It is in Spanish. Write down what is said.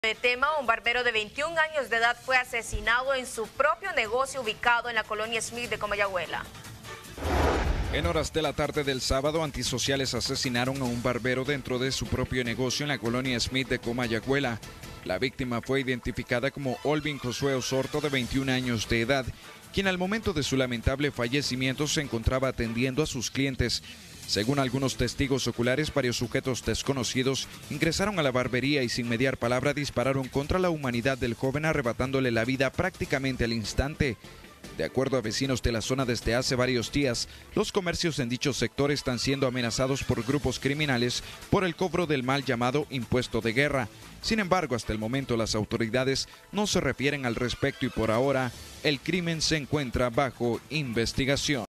De tema, un barbero de 21 años de edad fue asesinado en su propio negocio ubicado en la colonia Smith de Comayagüela. En horas de la tarde del sábado, antisociales asesinaron a un barbero dentro de su propio negocio en la colonia Smith de Comayagüela. La víctima fue identificada como Olvin Josué Osorto, de 21 años de edad, quien al momento de su lamentable fallecimiento se encontraba atendiendo a sus clientes. Según algunos testigos oculares, varios sujetos desconocidos ingresaron a la barbería y sin mediar palabra dispararon contra la humanidad del joven, arrebatándole la vida prácticamente al instante. De acuerdo a vecinos de la zona, desde hace varios días, los comercios en dicho sector están siendo amenazados por grupos criminales por el cobro del mal llamado impuesto de guerra. Sin embargo, hasta el momento las autoridades no se refieren al respecto y por ahora el crimen se encuentra bajo investigación.